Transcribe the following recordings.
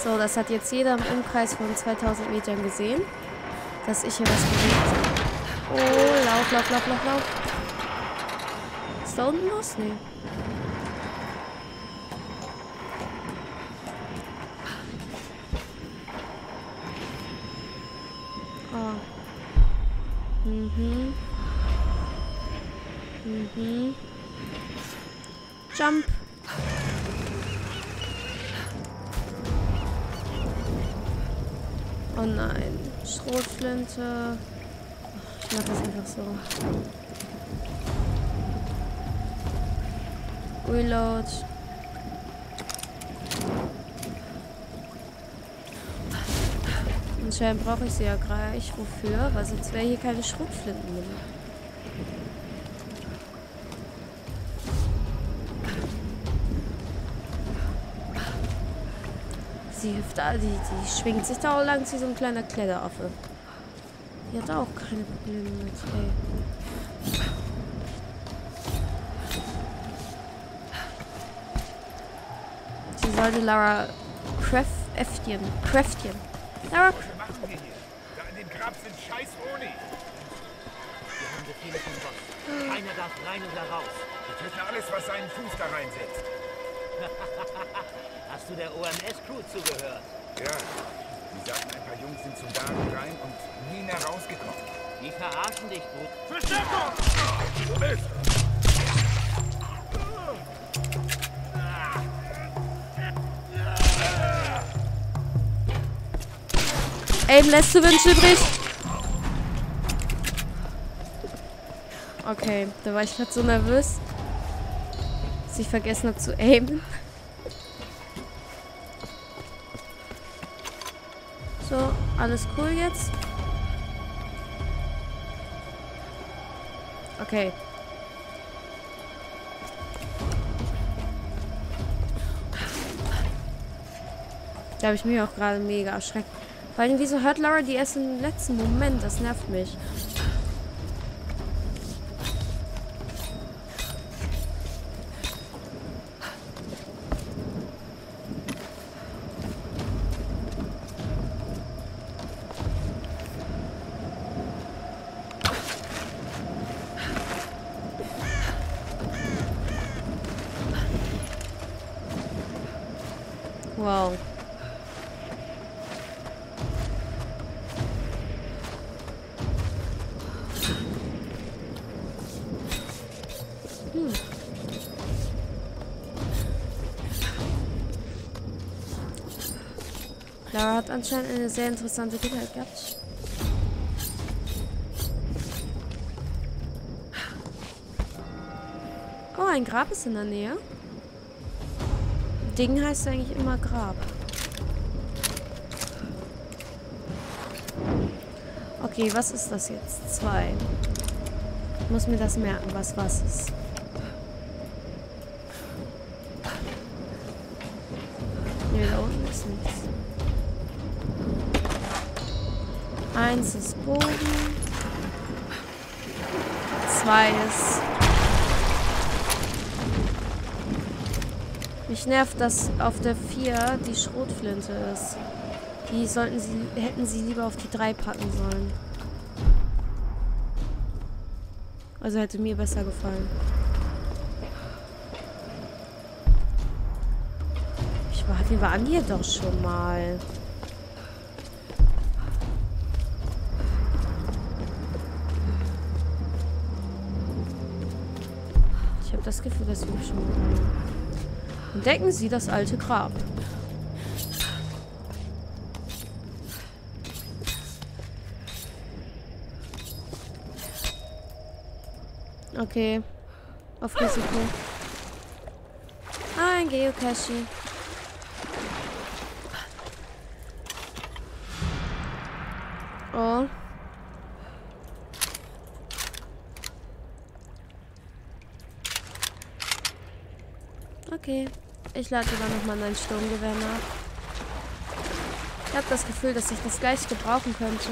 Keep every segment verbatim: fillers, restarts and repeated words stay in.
So, das hat jetzt jeder im Umkreis von zweitausend Metern gesehen, dass ich hier was bewegt. Oh, lauf, lauf, lauf, lauf, lauf. Ist da unten was? Nee. Oh. Mhm. Mhm. Jump. Oh nein. Schrotflinte. Ich mach das einfach so. Reload. Anscheinend brauche ich sie ja gleich. Wofür? Weil sonst wäre hier keine Schrotflinten mehr. Sie hüpft da, die, die schwingt sich da auch lang wie so ein kleiner Kletteraffe. Die hat auch keine Probleme mit, ey. Sie sollte Lara Craftchen. Craftchen. Lara. Was machen wir hier? Da in dem Grab sind scheiß Oni. Wir haben Befehle vom Boss. Keiner darf rein oder raus. Wir töten alles, was seinen Fuß da reinsetzt. Hast du der O M S-Crew zugehört? Ja. Die sagten, ein paar Jungs sind zum Garten rein und nie mehr rausgekommen. Die verarschen dich, Bruder. Verstärkung! Mist! Aim lässt zu wünschen übrig. Okay, da war ich gerade so nervös, dass ich vergessen habe zu aimen. So, alles cool jetzt. Okay. Da habe ich mich auch gerade mega erschreckt. Vor allem, wieso hört Lara die erst im letzten Moment? Das nervt mich. Wow. Hm. Lara hat anscheinend eine sehr interessante Kindheit gehabt. Oh, ein Grab ist in der Nähe. Ding heißt eigentlich immer Grab. Okay, was ist das jetzt? Zwei. Ich muss mir das merken, was was ist. Nee, da unten ist nichts. Eins ist Bogen. Zwei ist... Mich nervt, dass auf der vier die Schrotflinte ist. Die sollten sie, hätten sie lieber auf die drei packen sollen. Also hätte mir besser gefallen. Ich war, wir waren hier doch schon mal. Ich habe das Gefühl, dass wir schon mal waren. Entdecken Sie das alte Grab. Okay. Auf Risiko. Ah, ein Geocache. Oh. Okay. Ich lade lieber nochmal mein Sturmgewehr nach. Ich habe das Gefühl, dass ich das gleich gebrauchen könnte.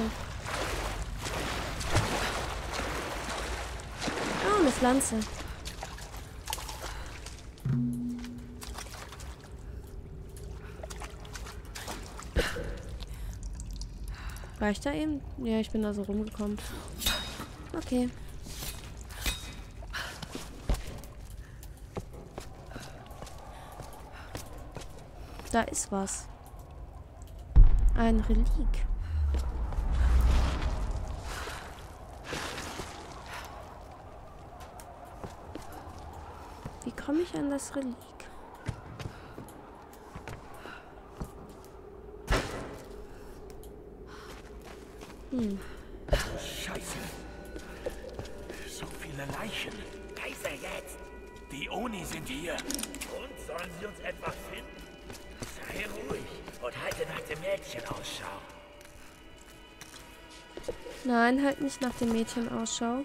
Oh, eine Pflanze. War ich da eben? Ja, ich bin da so rumgekommen. Okay. Da ist was. Ein Relik. Wie komme ich an das Relik? Hm. Scheiße. So viele Leichen. Kaiser, jetzt! Die Oni sind hier. Und sollen sie uns etwa finden? Sei ruhig und halte nach dem Mädchen Ausschau. Nein, halt nicht nach dem Mädchen Ausschau.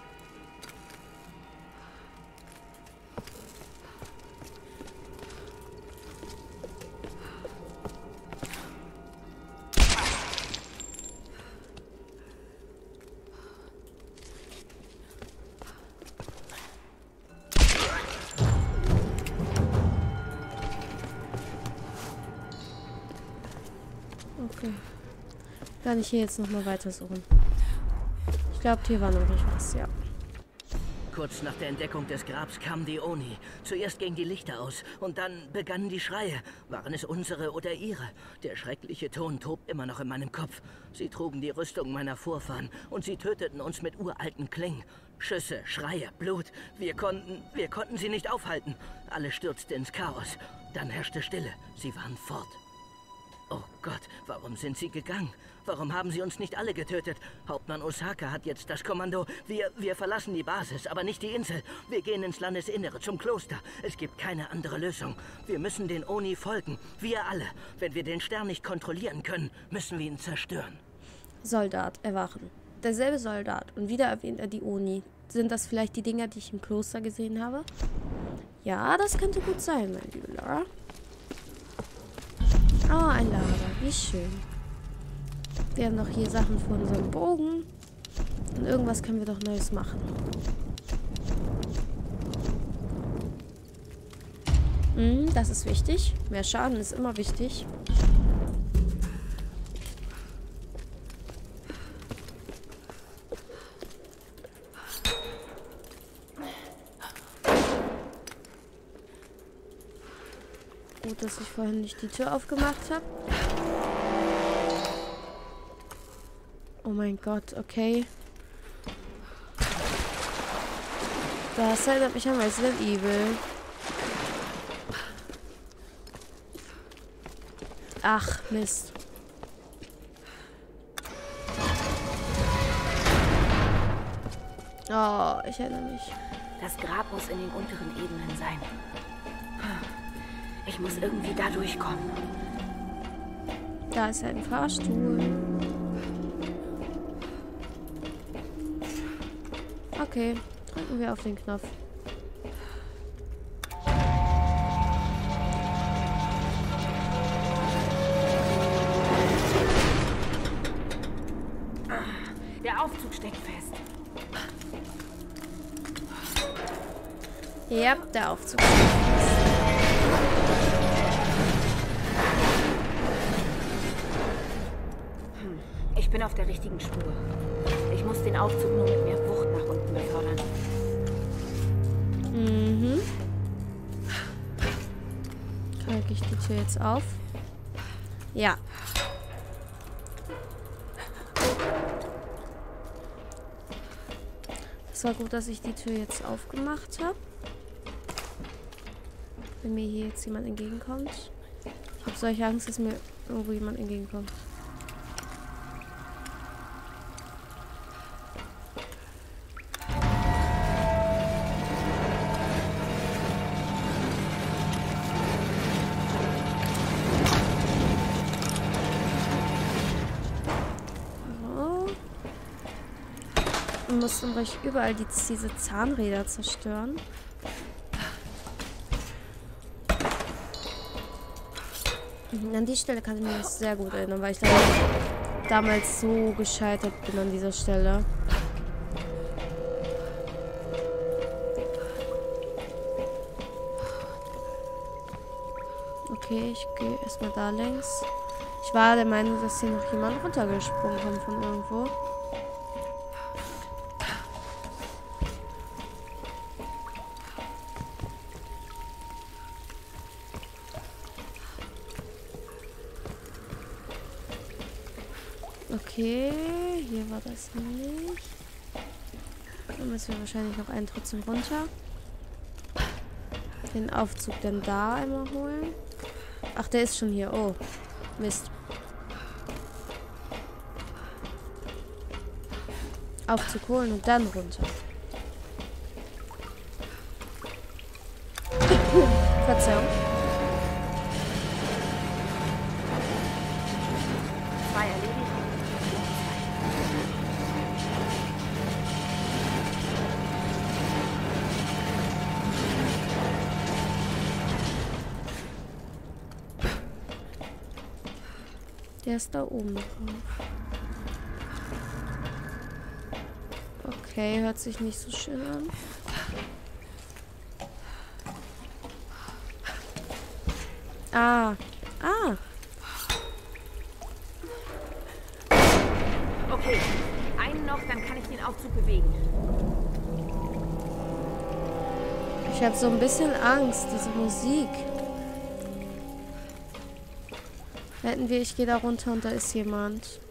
Okay. Kann ich hier jetzt nochmal weitersuchen. Ich glaube, hier war noch nicht was, ja. Kurz nach der Entdeckung des Grabs kamen die Oni. Zuerst gingen die Lichter aus und dann begannen die Schreie. Waren es unsere oder ihre? Der schreckliche Ton tobt immer noch in meinem Kopf. Sie trugen die Rüstung meiner Vorfahren und sie töteten uns mit uralten Klingen. Schüsse, Schreie, Blut. Wir konnten, wir konnten sie nicht aufhalten. Alles stürzte ins Chaos. Dann herrschte Stille. Sie waren fort. Oh Gott, warum sind sie gegangen? Warum haben sie uns nicht alle getötet? Hauptmann Osaka hat jetzt das Kommando. Wir, wir verlassen die Basis, aber nicht die Insel. Wir gehen ins Landesinnere, zum Kloster. Es gibt keine andere Lösung. Wir müssen den Oni folgen. Wir alle. Wenn wir den Stern nicht kontrollieren können, müssen wir ihn zerstören. Soldat, erwachen. Derselbe Soldat. Und wieder erwähnt er die Oni. Sind das vielleicht die Dinger, die ich im Kloster gesehen habe? Ja, das könnte gut sein, meine liebe Lara. Oh, ein Lager. Wie schön. Wir haben noch hier Sachen für unseren Bogen. Und irgendwas können wir doch Neues machen. Hm, das ist wichtig. Mehr Schaden ist immer wichtig. Gut, dass ich vorhin nicht die Tür aufgemacht habe. Oh mein Gott, okay. Das erinnert mich an Resident Evil. Ach, Mist. Oh, ich erinnere mich. Das Grab muss in den unteren Ebenen sein. Ich muss irgendwie da durchkommen. Da ist ein Fahrstuhl. Okay, drücken wir auf den Knopf. Der Aufzug steckt fest. Ja, der Aufzug steckt fest. Ich bin auf der richtigen Spur. Ich muss den Aufzug nur mit mehr Wucht nach unten befördern. Mhm. Kriege ich die Tür jetzt auf? Ja. Es war gut, dass ich die Tür jetzt aufgemacht habe. Wenn mir hier jetzt jemand entgegenkommt. Ich habe solche Angst, dass mir irgendwo jemand entgegenkommt. Wir mussten ruhig überall die, diese Zahnräder zerstören. An die Stelle kann ich mich sehr gut erinnern, weil ich da damals so gescheitert bin an dieser Stelle. Okay, ich gehe erstmal da längs. Ich war der Meinung, dass hier noch jemand runtergesprungen kommt von irgendwo. Okay, hier war das nicht. Dann müssen wir wahrscheinlich noch einen trotzdem runter. Den Aufzug dann da einmal holen. Ach, der ist schon hier. Oh, Mist. Aufzug holen und dann runter. Verzeihung. Zwei erledigt. Der ist da oben noch. Okay, hört sich nicht so schön an. Ah. Ah. Okay, einen noch, dann kann ich den Aufzug bewegen. Ich habe so ein bisschen Angst, diese Musik. Hätten wir, ich gehe da runter und da ist jemand.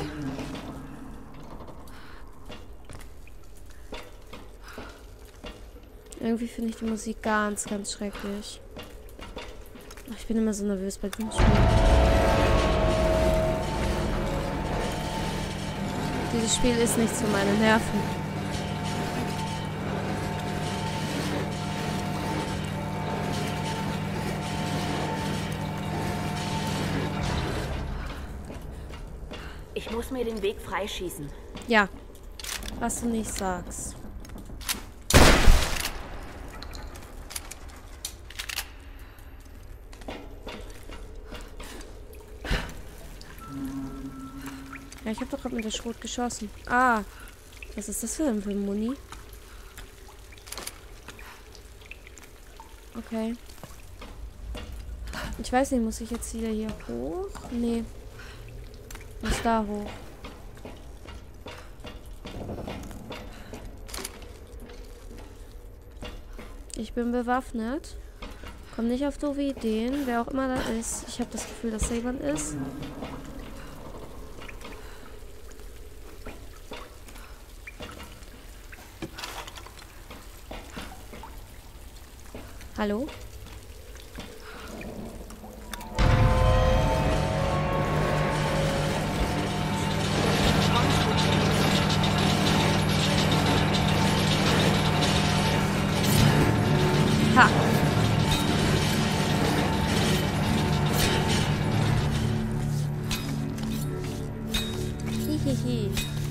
Irgendwie finde ich die Musik ganz, ganz schrecklich. Ach, ich bin immer so nervös bei diesem Spiel. Dieses Spiel ist nichts für meine Nerven. Ich muss mir den Weg freischießen. Ja, was du nicht sagst. Ja, ich habe doch gerade mit der Schrot geschossen. Ah, was ist das für ein Muni? Okay. Ich weiß nicht, muss ich jetzt wieder hier hoch? Nee. Muss da hoch. Ich bin bewaffnet. Komm nicht auf doofe Ideen, wer auch immer da ist. Ich habe das Gefühl, dass da jemand ist. Hallo? Ha! Hihihi.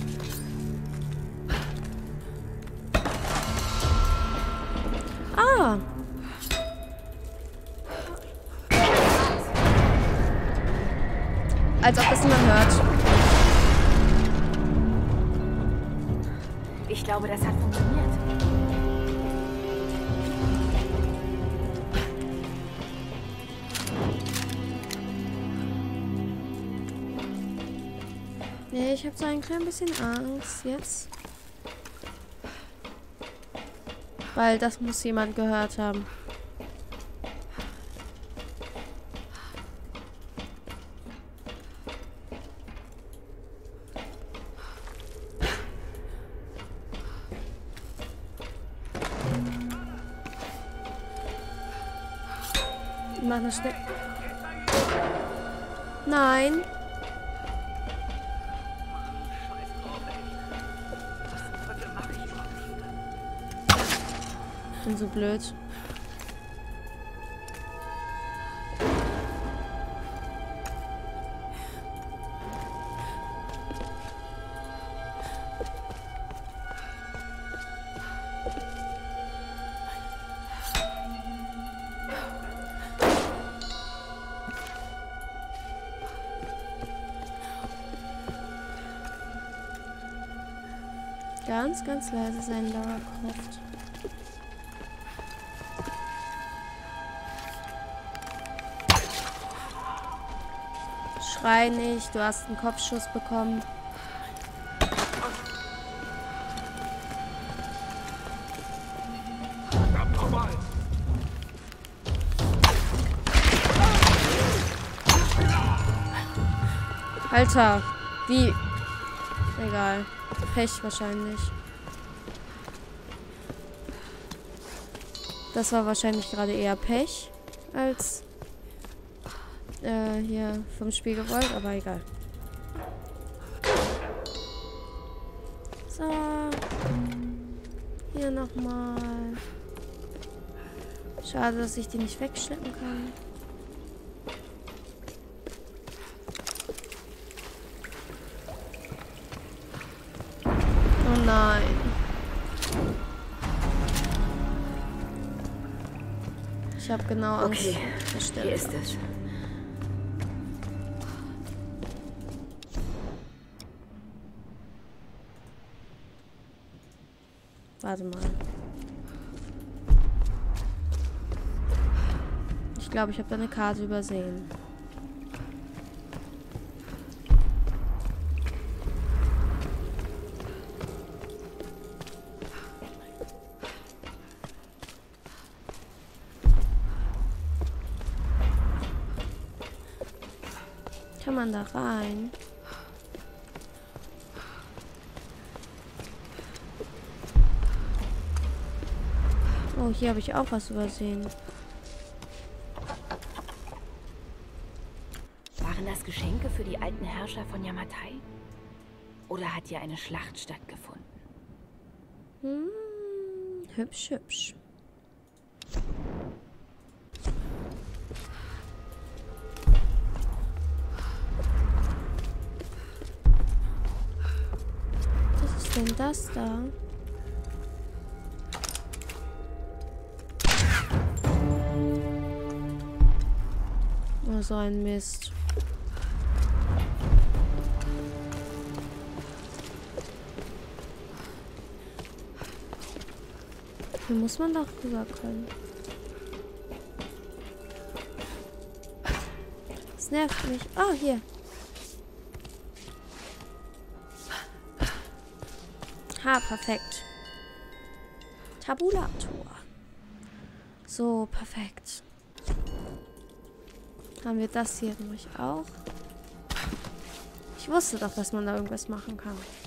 Ah! Als ob das niemand hört. Ich glaube, das hat funktioniert. Nee, ich habe so ein klein bisschen Angst jetzt. Weil das muss jemand gehört haben. Mach mal schnell. Nein. Ich bin so blöd. Ganz, ganz leise sein, Lara Croft. Schrei nicht, du hast einen Kopfschuss bekommen. Alter, wie? Egal. Pech wahrscheinlich. Das war wahrscheinlich gerade eher Pech als äh, hier vom Spiel gewollt, aber egal. So. Hier nochmal. Schade, dass ich die nicht wegschleppen kann. Oh nein. Ich habe genau Angst. Okay, hier ist es. Warte mal. Ich glaube, ich habe da eine Karte übersehen. Kann man da rein? Oh, hier habe ich auch was übersehen. Waren das Geschenke für die alten Herrscher von Yamatai? Oder hat hier eine Schlacht stattgefunden? Hm, hübsch, hübsch. Was ist denn das da? Oh, so ein Mist. Hier muss man doch rüber können. Das nervt mich. Oh, hier. Ha, perfekt. Tabulator. So, perfekt. Haben wir das hier nämlich auch. Ich wusste doch, dass man da irgendwas machen kann.